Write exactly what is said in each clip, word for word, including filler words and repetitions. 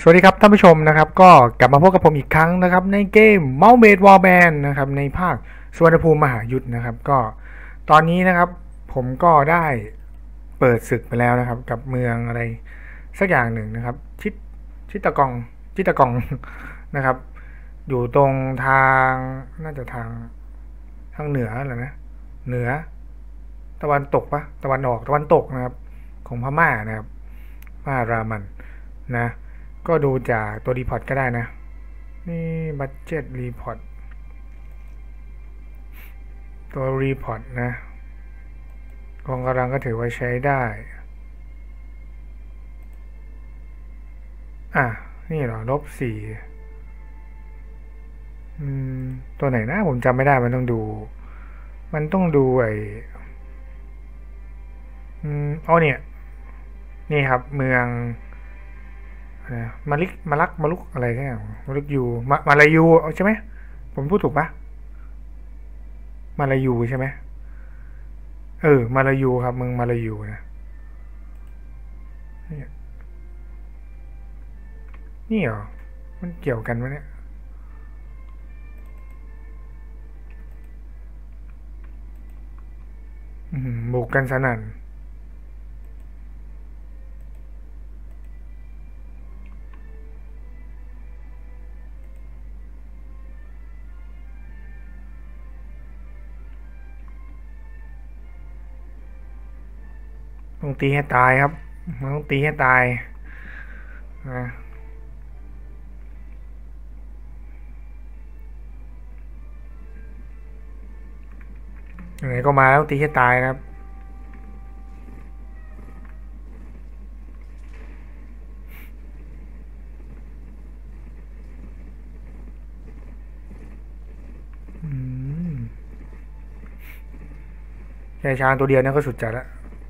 วัสดีครับท่านผู้ชมนะครับก็กลับมาพบกับผมอีกครั้งนะครับในเกม Mermaid Warband นะครับในภาคสุวรรณภูมิมหายุทธนะครับก็ตอนนี้นะครับผมก็ได้เปิดศึกไปแล้วนะครับกับเมืองอะไรสักอย่างหนึ่งนะครับชิดชิตตะกองชิตตะกองนะครับอยู่ตรงทางน่าจะทางทางเหนือเหรอนะเหนือตะวันตกปะตะวันออกตะวันตกนะครับของพม่านะครับพม่ารามันนะก็ดูจากตัวรีพอร์ตก็ได้นะนี่บัดเจ็ตรีพอร์ตตัวรีพอร์ตนะกองกำลังก็ถือว่าใช้ได้อ่ะนี่เหรอลบสี่อืมตัวไหนนะผมจำไม่ได้มันต้องดูมันต้องดูไอ้อืมอ๋อเนี่ยนี่ครับเมืองนะมาลิกมาลักมาลุกอะไรเนี่ยมาลุกยูมามาลายูใช่ไหมผมพูดถูกปะมาลายูใช่ไหมเออมาลายูครับเมืองมาลายูนะนี่นี่เหรอมันเกี่ยวกันไหมเนี่ยบุกกันสนั่นต้องตีให้ตายครับมันต้องตีให้ตายนะยังไงก็มาแล้วตีให้ตายนะครับแค่ช้างตัวเดียวนั่นก็สุดจัดละ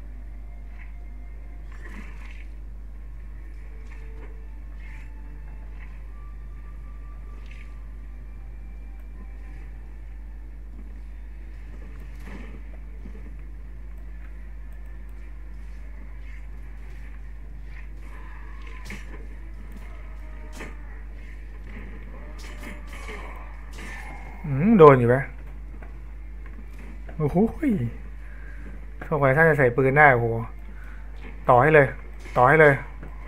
โดนอยู่ไหมโอ้โหสงสัยท่านจะใส่ปืนได้โอ้โหต่อให้เลยต่อให้เลย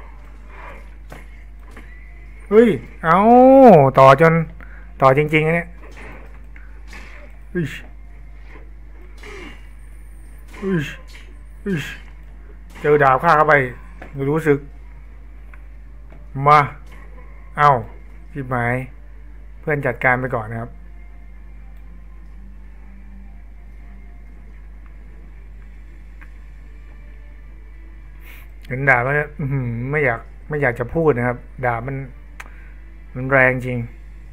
เฮ้ยเอาต่อจนต่อจริงๆอันเนี้ยอิชอิชอิชเจอดาบข้าเข้าไปรู้สึกมาเอาจิบหมายเพื่อนจัดการไปก่อนนะครับเห็นดาบแล้วเนี่ยไม่อยากไม่อยากจะพูดนะครับดาบมันมันแรงจริง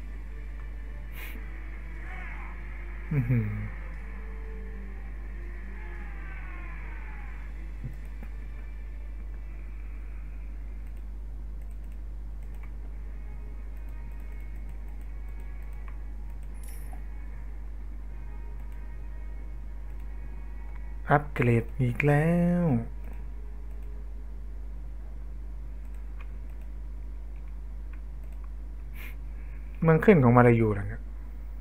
อัปเกรดอีกแล้วมันขึ้นของมาลายูแล้วเนี่ย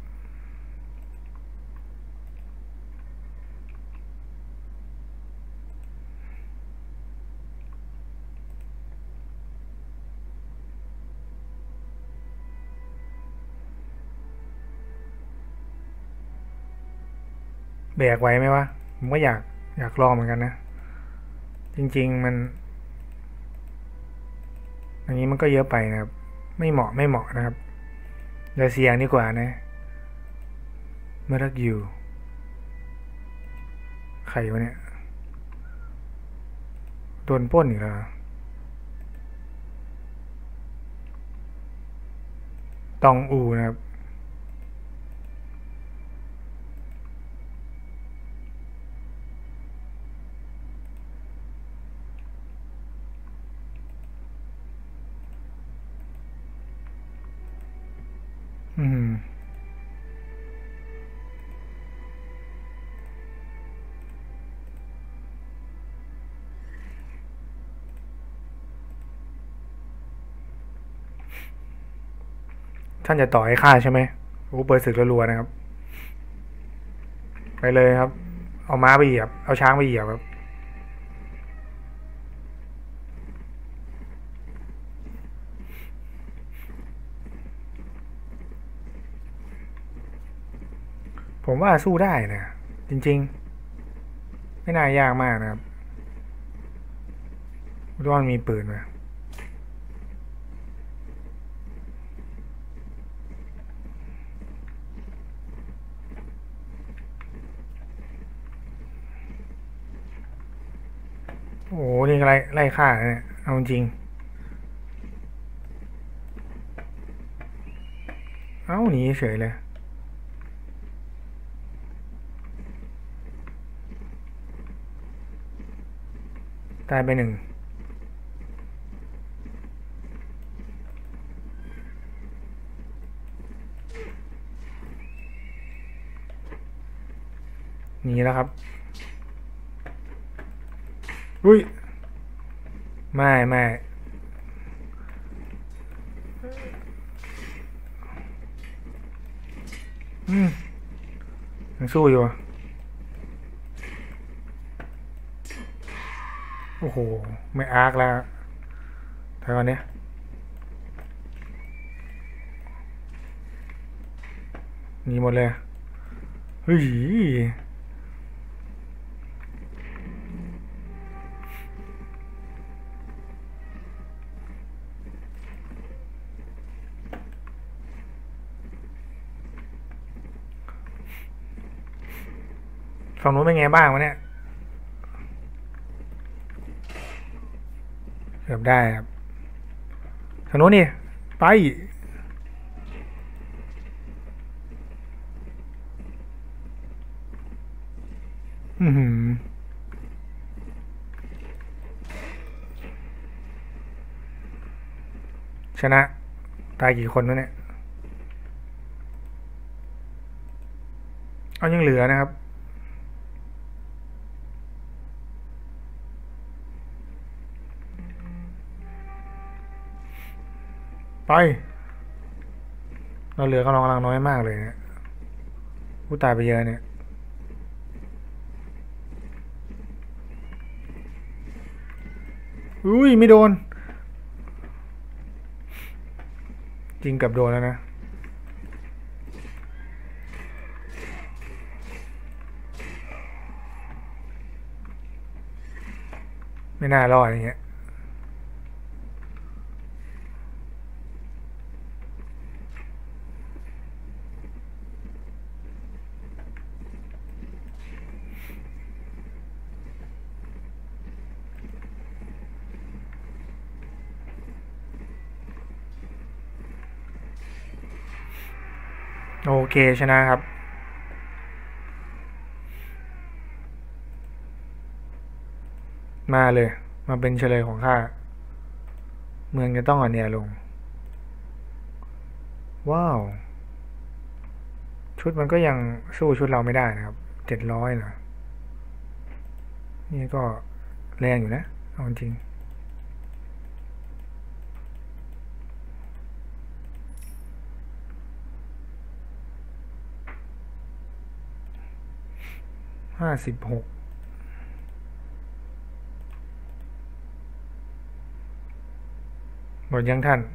แบกไหวไหมวะผมก็อยากอยากลองเหมือนกันนะจริงๆมันอันนี้มันก็เยอะไปนะครับไม่เหมาะไม่เหมาะนะครับเดี๋ยวเสียงดีกว่านะเมื่อรักอยู่ใครวะเนี่ยโดนป้นอีกแล้วตองอูนะครับอืมท่านจะต่อให้ข้าใช่ไหมโอ้เปิดศึกรัวๆนะครับไปเลยครับเอาม้าไปเหยียบเอาช้างไปเหยียบครับผมว่าสู้ได้นะจริงๆไม่น่ายากมากนะครับด้วนมีปืนมาโอ้โหนี่ไล่ไล่ฆ่าเนี่ยเอาจริงเอ้าหนีเฉยเลยตายไปหนึ่งหนีแล้วครับอุ้ยไม่ไม่อืมยังสู้อยู่โอ้โหไม่อาร์คแล้วเท่านี้หนีหมดเลยเฮ้ยฝั่งนู้นเป็นไงบ้างวะเนี่ยเกือบได้ครับทางนู้นนี่ไปอือหือชนะตายกี่คนวะเนี่ยเอายังเหลือนะครับไปเราเหลือกำลังกำลังน้อยมากเลยเนี่ยผู้ตายไปเยอะเนี่ยอุ้ยไม่โดนจริงกับโดนแล้วนะไม่น่ารอดอย่างเงี้ยโอเคชนะครับมาเลยมาเป็นเฉลยของข้าเมืองจะต้องอ่อนแอลงว้าวชุดมันก็ยังสู้ชุดเราไม่ได้นะครับเจ็ดร้อยนะนี่ก็แรงอยู่นะเอาจริงห้าสิบหกหมดยังท่าน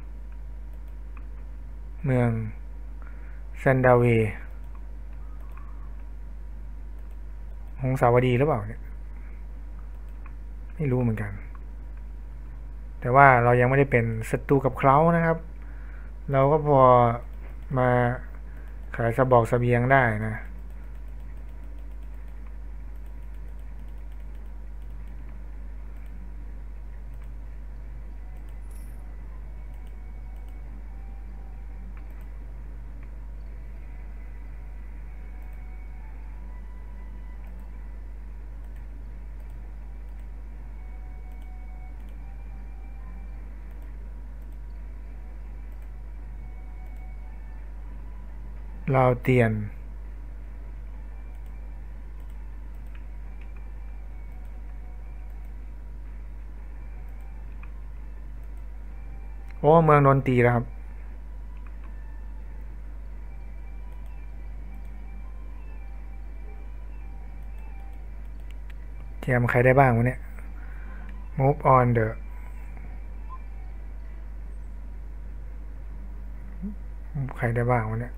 เมืองแซนดาเวหงสาวดีหรือเปล่าเนี่ยไม่รู้เหมือนกันแต่ว่าเรายังไม่ได้เป็นศัตรูกับเขานะครับเราก็พอมาขายสบอกเสบียงได้นะเราเตียนโอ้เมืองโดนตีแล้วครับแจมใครได้บ้างวะเนี่ย move on the ใครได้บ้างวะเนี่ย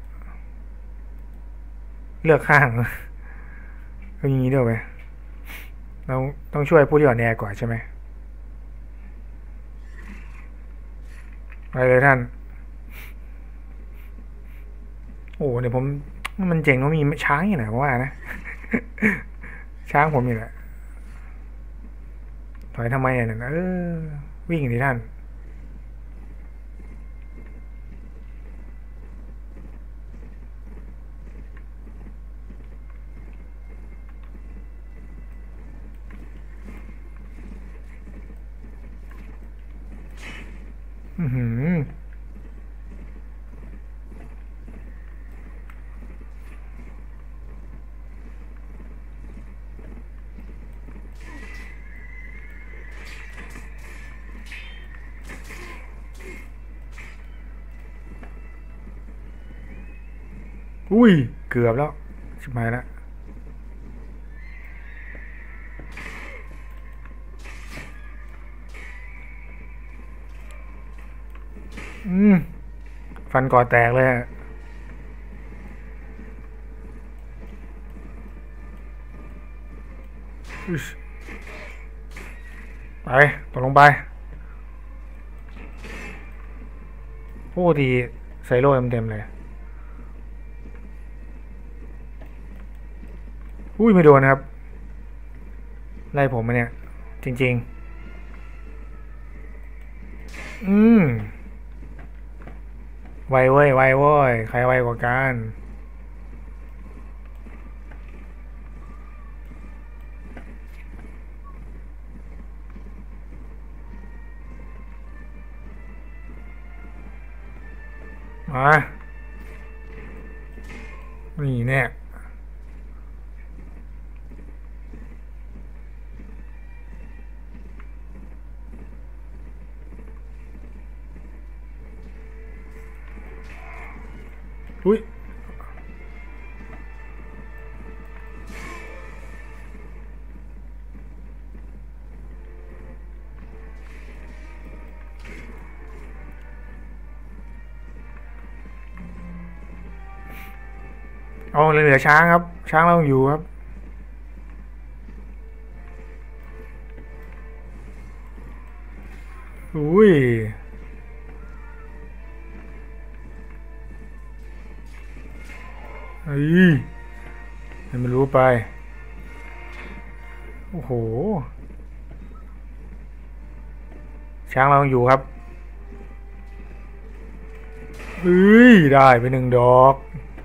เลือกข้างก็อย่างนี้ด้วยไหมเราต้องช่วยผู้ที่อ่อนแอกว่าใช่ไหมไปเลยท่านโอ้เดี๋ยวผมมันเจ๋งว่ามีช้างอยู่ไหนว่านะ ช้างผมนี่แหละถอยทำไมเนี่ยเออวิ่งดิท่านอือหืออุ้ยเกือบแล้วชิบหายแล้วอืมฟันก่อแตกเลยไปตกลงไปโอ้ดีใส่โล่เต็มๆเลยอุ้ยไม่โดนนะครับไล่ผมมาเนี่ยจริงๆอืมไวเว้ยไวเว้ยใครไวกว่ากันมานี่เนี่ยอุ้ยเอาเหลือช้างครับช้างเราอยู่ครับอุ้ยเฮ้ยให้มันรู้ไปโอ้โหช้างเราอยู่ครับเอ้ยได้ไปหนึ่งดอก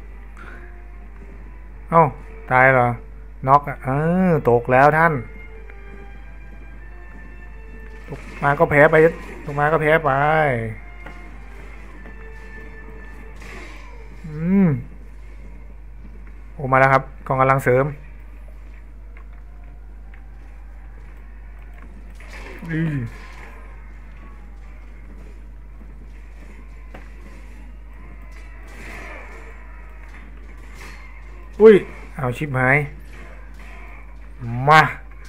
เอ้าตายเหรอน็อกอ่ะเออตกแล้วท่านตกมาก็แพ้ไปตกมาก็แพ้ไปอืมโอ้มาแล้วครับกองกำลังเสริมอืออุ้ยเอาชิปหายมา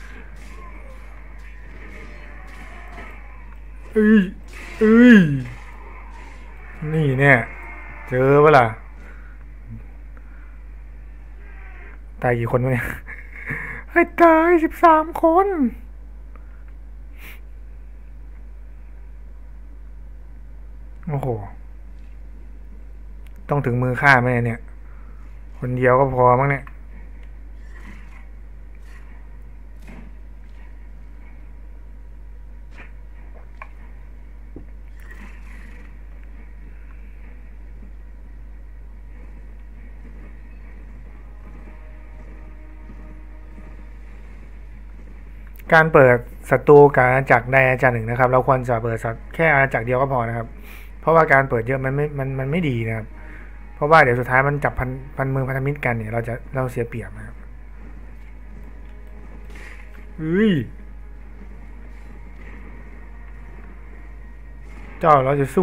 เอ้ยเอ้ยนี่เนี่ยเจอปะล่ะตายกี่คนวะเนี่ยให้ตายสิบสามคนโอ้โหต้องถึงมือฆ่าไหมเนี่ยคนเดียวก็พอมั้งเนี่ยการเปิดศัตรูกับอาณาจักรใดอาณาจักรหนึ่งนะครับเราควรจะเปิดแค่อาณาจักรเดียวก็พอนะครับเพราะว่าการเปิดเยอะมันไม่มันมันไม่ดีนะครับเพราะว่าเดี๋ยวสุดท้ายมันจับพันพันมือพันธมิตรกันเนี่ยเราจะเราเสียเปรียบนะครับเฮ้ยเจ้าเราจะสู้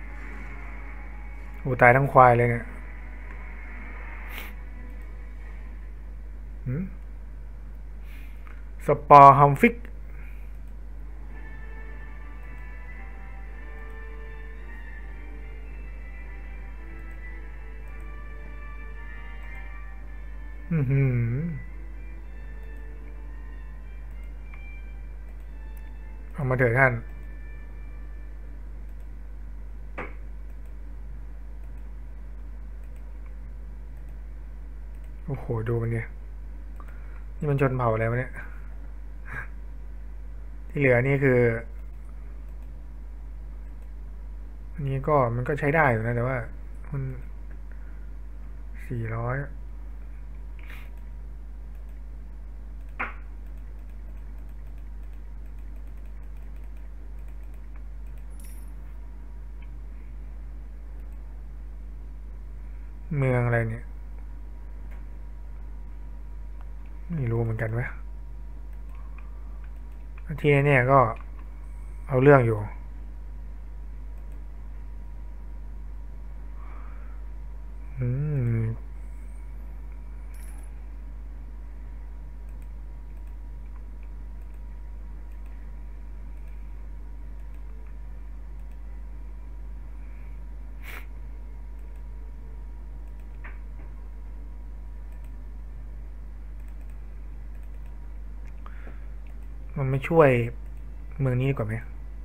โอ้ตายทั้งควายเลยเนี่ยสปอร์ฮัมฟิกอือหือเอามาเถิดท่านโอ้โหดูมันเนี่ยนี่มันชนเผ่าอะไรวะเนี่ยที่เหลือนี่คืออันนี้ก็มันก็ใช้ได้อยู่นะแต่ว่ามันสี่ร้อยเมืองอะไรเนี่ยไม่รู้เหมือนกันวะที่เนี่ยก็เอาเรื่องอยู่อืมมันไม่ช่วยเมืองนี้ดีกว่าไหม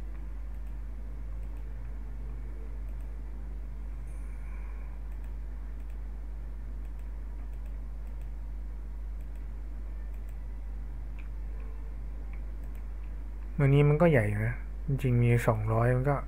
เมืองนี้มันก็ใหญ่อยู่นะจริงๆมีสองร้อยมันก็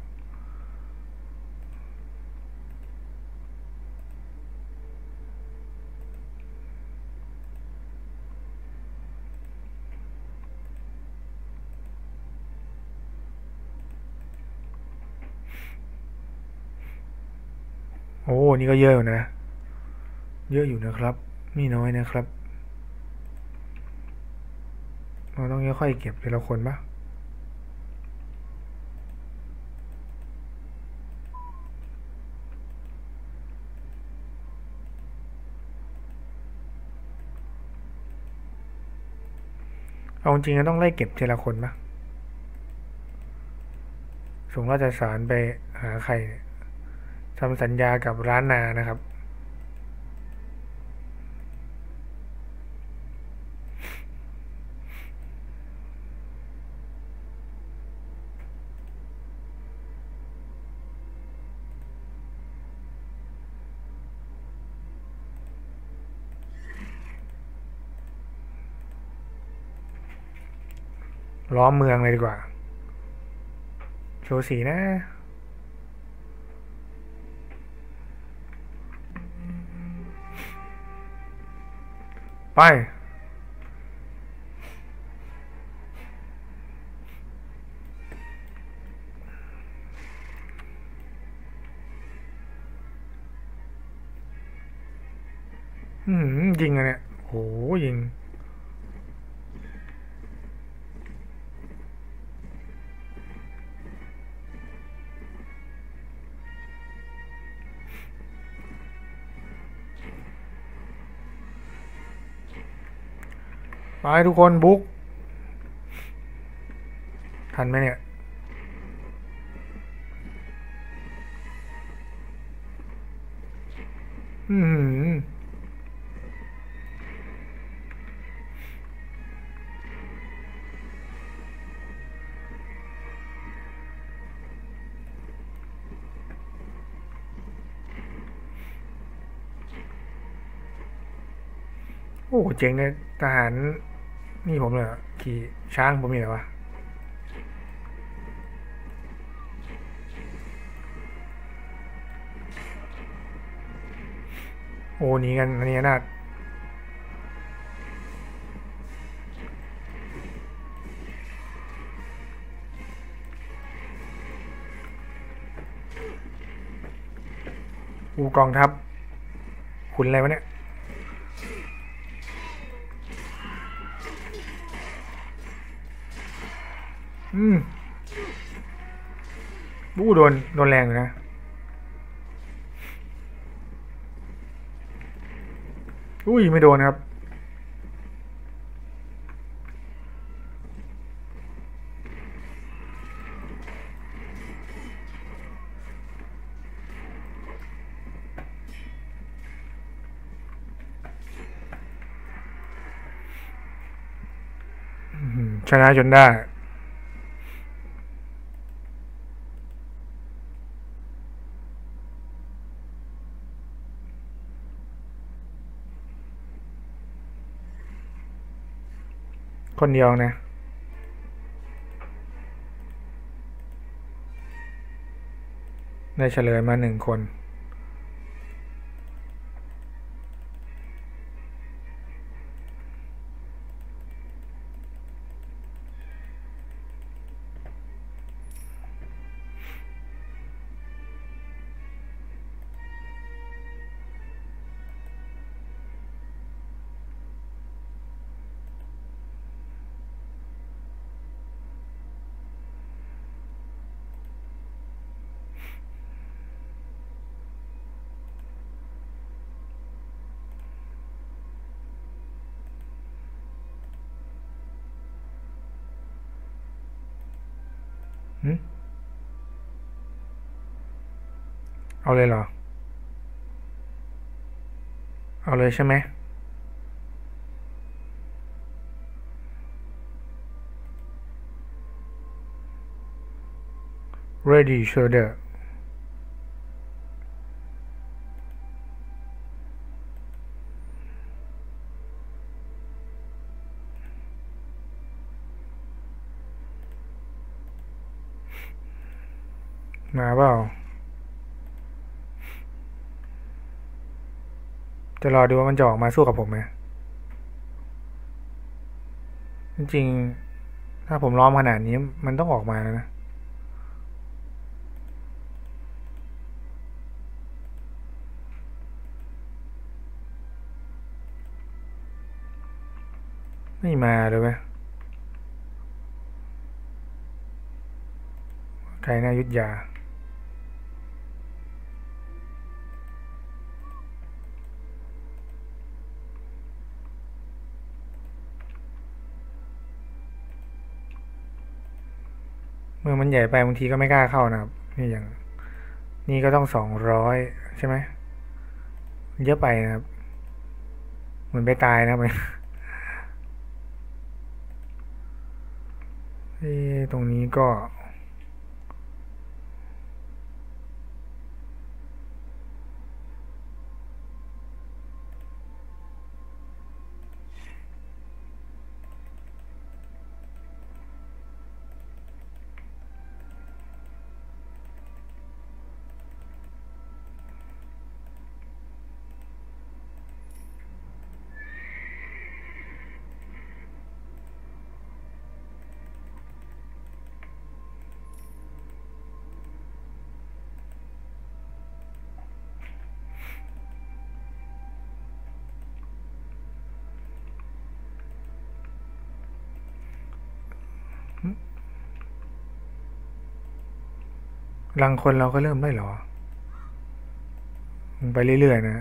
โอ้นี่ก็เยอะอยู่นะเยอะอยู่นะครับไม่น้อยนะครับเราต้องค่อยๆเก็บทีละคนปะเอาจริงๆก็ต้องไล่เก็บทีละคนปะส่งราชสารไปหาใครทำสัญญากับร้านนานะครับล้อมเมืองเลยดีกว่าโชว์สีนะไปอืมยิงอะเนี่ยโหยิงไปทุกคนบุกทันไหมเนี่ยอืมโอ้เจ๋งเลยทหารนี่ผมเลยขี่ช้างผมมีเหรอวะโอ้หนีกันอันนี้นาดอูกองทัพขุนอะไรวะเนี่ยอืมบู้โดนโดนแรงอยู่นะอุ้ยไม่โดนครับชนะจนได้คนเดียวนะได้เฉลยมาหนึ่งคนเอาเลยเหรอเอาเลยใช่ไหม ready shoulder มาเปล่าจะรอดูว่ามันจะออกมาสู้กับผมไหมจริงๆถ้าผมล้อมขนาดนี้มันต้องออกมาแล้วนะไม่มาเลยไหมใครน่ายุทธยาเมื่อมันใหญ่ไปบางทีก็ไม่กล้าเข้านะครับนี่อย่างนี่ก็ต้องสองร้อยใช่ไหมเยอะไปนะครับเหมือนไปตายนะครับเอ้ตรงนี้ก็รังคนเราก็เริ่มได้หรอไปเรื่อยๆนะ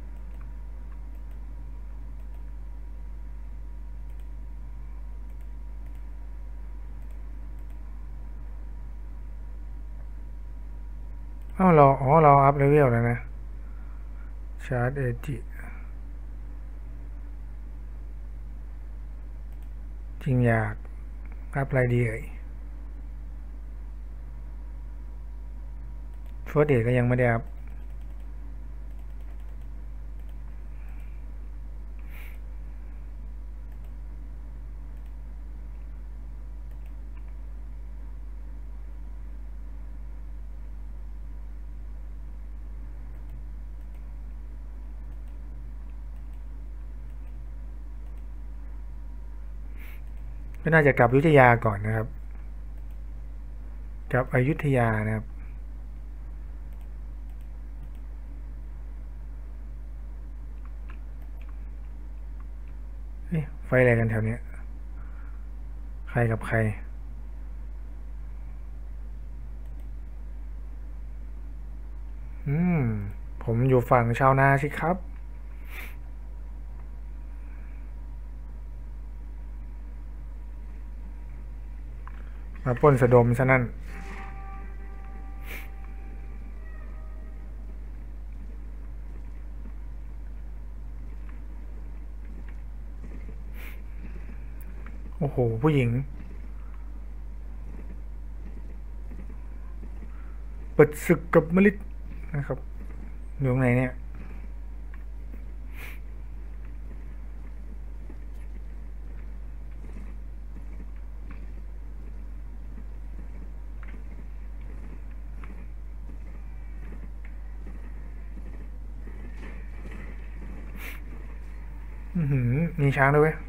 เอ้าเราอ๋อเราอัพเลเวลแล้วนะชาร์จเอจิจริงอยากอัพอะไรดีเอ่ยเฟิร์สเอก็ยังไม่ได้อัพก็น่าจะกลับอยุธยาก่อนนะครับกลับอยุธยานะครับไฟอะไรกันแถวนี้ใครกับใครอืมผมอยู่ฝั่งชาวนาสิครับมาปล้นสะดมซะนั่นโอ้โหโหผู้หญิงเปิดศึกกับมลิดนะครับอยู่ตรงไหนเนี่ยอือหือมีช้างด้วยเว้ย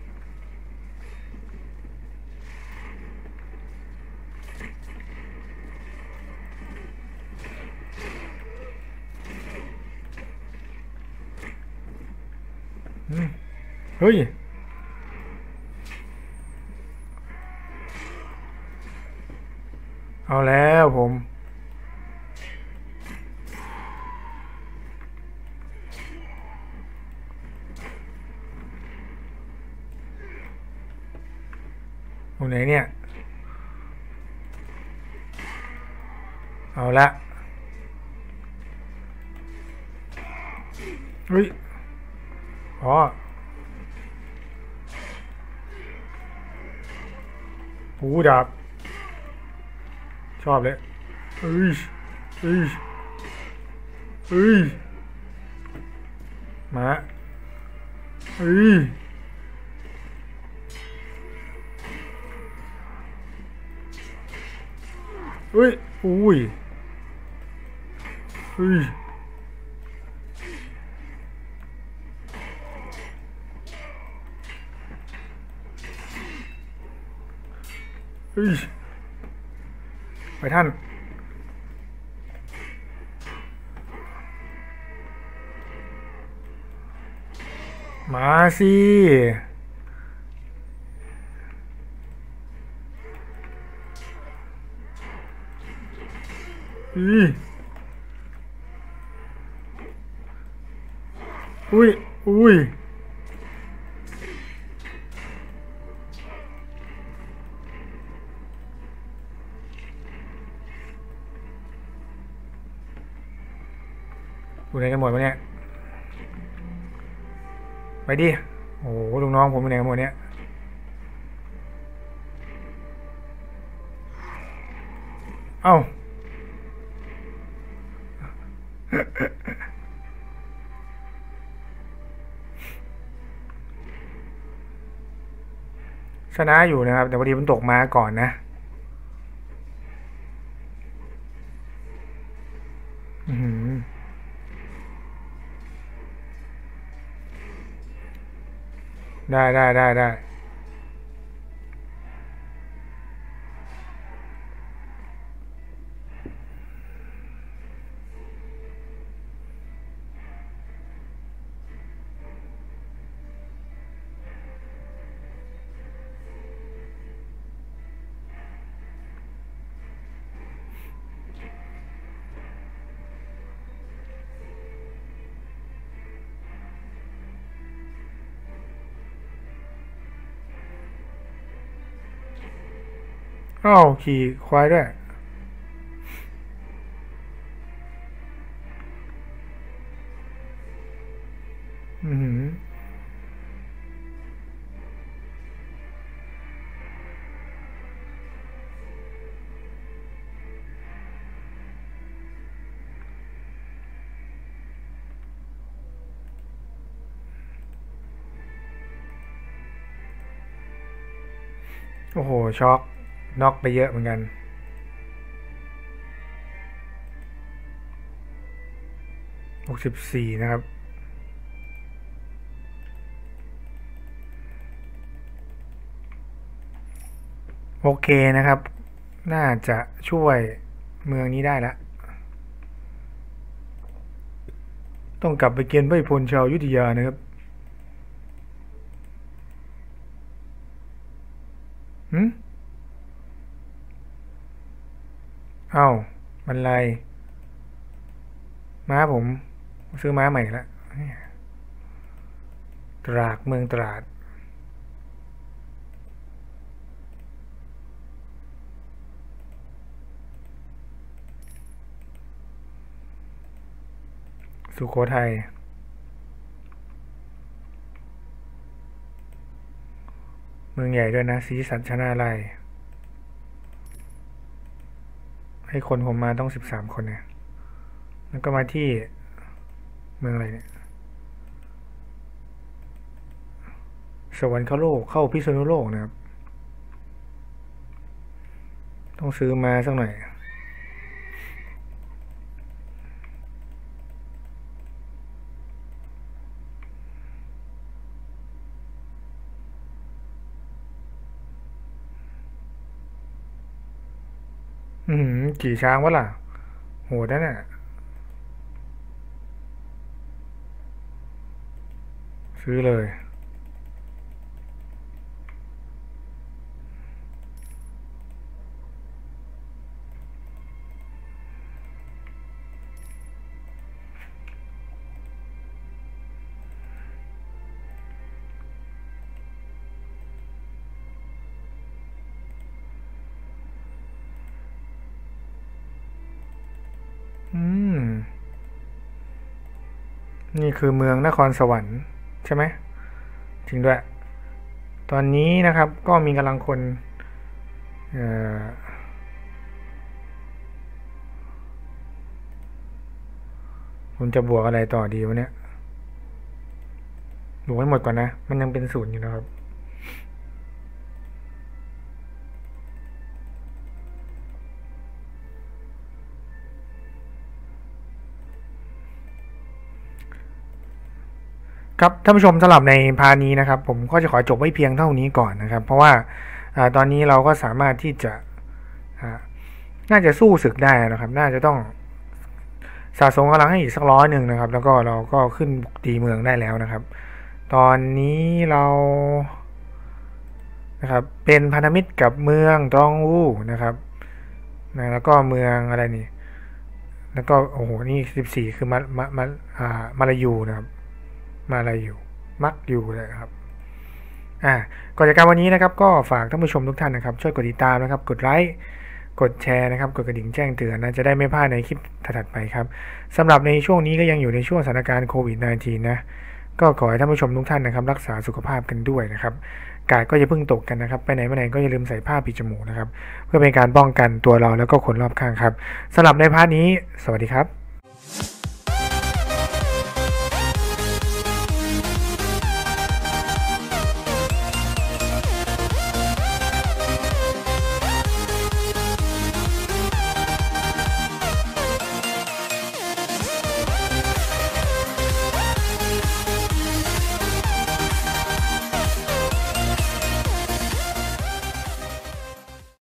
เฮ้ยเอาแล้วผมตรงไหนเนี่ยเอาละเฮ้ยอ๋อหูดาบชอบเลยเอ้ยเอ้ยเอ้ยมาเอ้ยเฮ้ยอุ้ยเฮ้ยเฮ้ยไปท่านมาสิอุ้ยอุ้ยอุ้ยอยู่ไหนกันหมดวะเนี่ยไปดิโอ้โหลูกน้องผมอยู่ไหนกันหมดเนี่ยเอ้าชนะอยู่นะครับแต่พอดีมันตกมาก่อนนะอือได้ได้ได้ได้อ้าวขี่ควายด้วยอือโอ้โหช็อกน็อกไปเยอะเหมือนกันหกสิบสี่นะครับโอเคนะครับน่าจะช่วยเมืองนี้ได้ละต้องกลับไปเกณฑ์ใบพลชาวอยุธยานะครับหืมเอ้ามันไรม้าผมซื้อม้าใหม่ละตราดเมืองตราดสุโขทัยเมืเมืองใหญ่ด้วยนะสีสันชนะอะไรให้คนผมมาต้องสิบสามคนเนี่ยแล้วก็มาที่เมืองอะไรเนี่ยสวรรคโลกเข้าพิษณุโลกนะครับต้องซื้อมาสักหน่อยอืมขี่ช้างวะล่ะโหดนั่นน่ะซื้อเลยอืมนี่คือเมืองนครสวรรค์ใช่ไหมจริงด้วยตอนนี้นะครับก็มีกำลังคนเอ่อผมจะบวกอะไรต่อดีวะเนี่ยบวกให้หมดก่อนนะมันยังเป็นศูนย์อยู่นะครับครับท่านผู้ชมสำหรับในพาร์ทนี้นะครับผมก็จะขอจบไว้เพียงเท่านี้ก่อนนะครับเพราะว่าอ่าตอนนี้เราก็สามารถที่จะอ่าน่าจะสู้ศึกได้นะครับน่าจะต้องสะสมกำลังให้อีกสักร้อยหนึ่งนะครับแล้วก็เราก็ขึ้นบุกตีเมืองได้แล้วนะครับตอนนี้เรานะครับเป็นพันธมิตรกับเมืองตองวูนะครับนะแล้วก็เมืองอะไรนี่แล้วก็โอ้โหนี่สิบสี่คือมามามาอ่ามาลายูนะครับมาลายูมักยูเลยครับอ่าก่อนจากการวันนี้นะครับก็ฝากท่านผู้ชมทุกท่านนะครับช่วยกดติดตามนะครับกดไลค์กดแชร์นะครับกดกระดิ่งแจ้งเตือนนะจะได้ไม่พลาดในคลิปถัดไปครับสำหรับในช่วงนี้ก็ยังอยู่ในช่วงสถานการณ์โควิด สิบเก้า นะก็ขอให้ท่านผู้ชมทุกท่านนะครับรักษาสุขภาพกันด้วยนะครับกาดก็อย่าเพิ่งตกกันนะครับไปไหนมาไหนก็อย่าลืมใส่ผ้าปิดจมูกนะครับเพื่อเป็นการป้องกันตัวเราแล้วก็คนรอบข้างครับสำหรับในพาร์ทนี้สวัสดีครับ